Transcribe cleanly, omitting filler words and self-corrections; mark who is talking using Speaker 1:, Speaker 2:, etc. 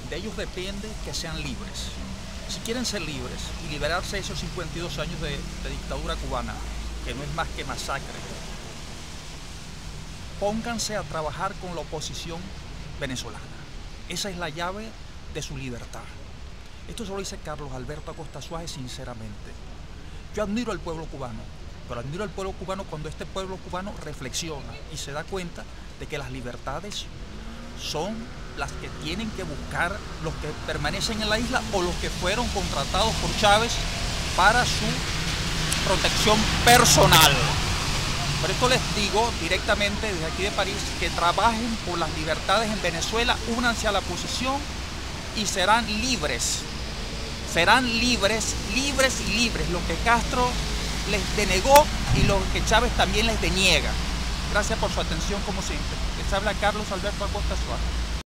Speaker 1: De ellos depende que sean libres. Si quieren ser libres y liberarse de esos 52 años de dictadura cubana, que no es más que masacre, pónganse a trabajar con la oposición venezolana. Esa es la llave de su libertad. Esto se lo dice Carlos Alberto Acosta Suárez sinceramente. Yo admiro al pueblo cubano, pero admiro al pueblo cubano cuando este pueblo cubano reflexiona y se da cuenta de que las libertades son las que tienen que buscar los que permanecen en la isla o los que fueron contratados por Chávez para su protección personal. Por esto les digo directamente desde aquí de París que trabajen por las libertades en Venezuela, únanse a la oposición y serán libres. Serán libres, libres y libres, lo que Castro les denegó y lo que Chávez también les deniega. Gracias por su atención como siempre. Les habla Carlos Alberto Acosta Suárez.